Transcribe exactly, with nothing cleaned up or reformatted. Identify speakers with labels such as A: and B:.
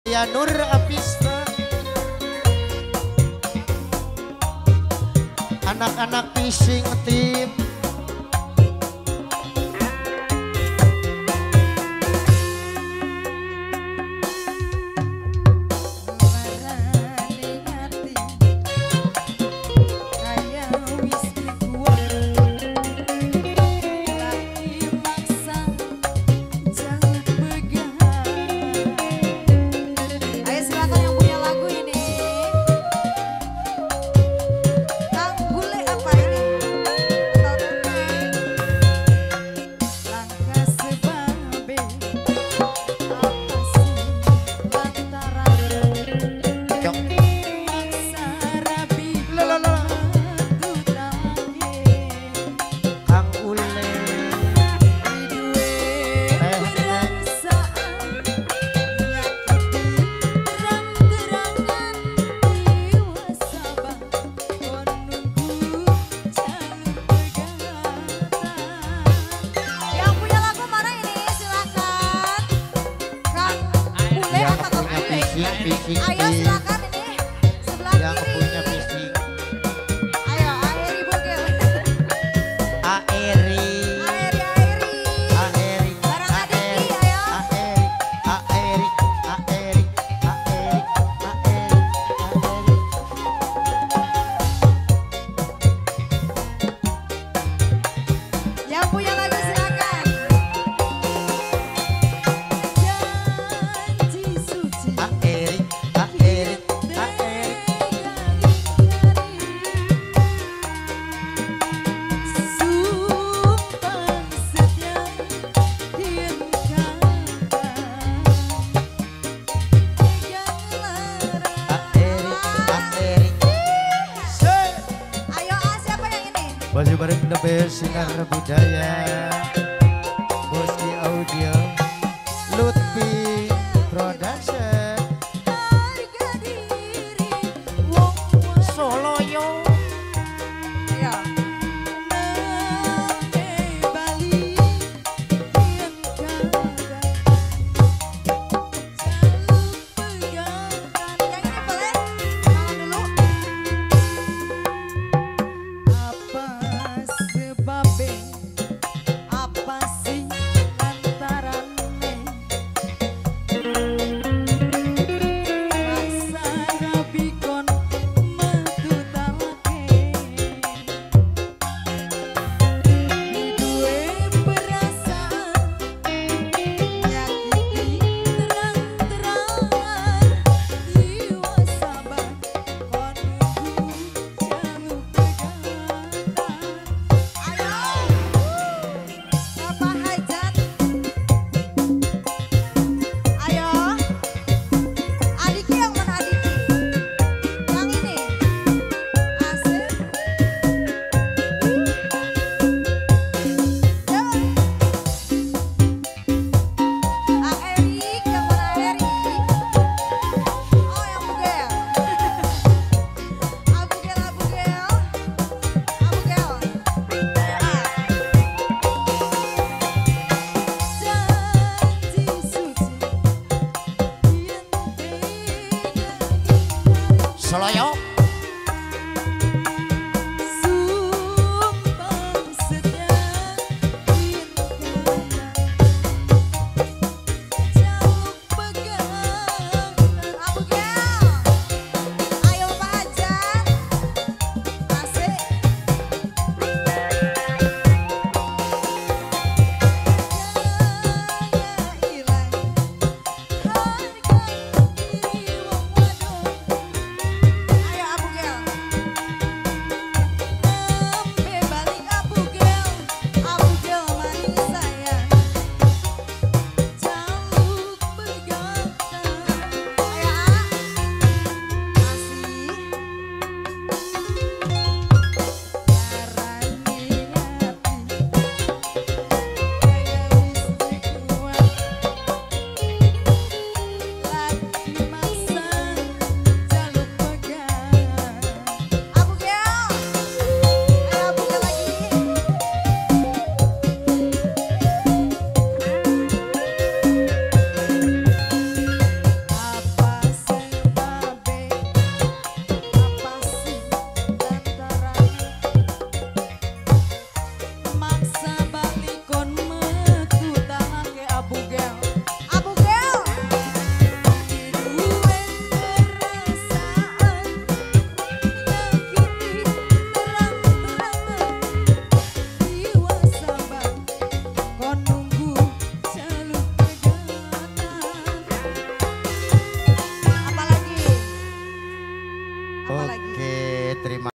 A: Ya Nur Afista, anak-anak fishing team. Fishing
B: Ayo silakan ini sebelah
A: yang
B: kiri.
A: punya fishing.
B: Ayo Aeri Bogel.
A: Aeri.
B: Aeri Aeri.
A: Aeri.
B: Barang Adiki ayo.
A: Aeri. Aeri. Aeri. Aeri. Aeri.
B: Yang punya lagu silakan. Janji suci.
A: Aeri. Aeri. Aeri.
B: Sumpah setia kian kata
A: Aeri. Aeri. Se.
B: Ayo ah, siapa yang ini?
A: Baju bareng Nebes Sinar Budaya, Boski Audio, Lutfi Production,
B: Harga diri wong
A: Soloyo.
B: ya. Nang Bali kian kata selalu pegangkan. Yang ini boleh tangan dulu. Apa sebabnya? Apa sih antarane? Rasa rabi kon metu talake. Duwe perasaan nyakiti terang-terangan. Jiwa sabar kon nunggu jaluk pegatan. Ayo Bapak Hajat. Ayo Adiki yang mana Adiki? Yang ini asik. Ah Erik yang mana Erik? Oh yang Bugel. Abugel Abugel Abugel. Ah. Janji suci kian tegang.
A: Soloyo.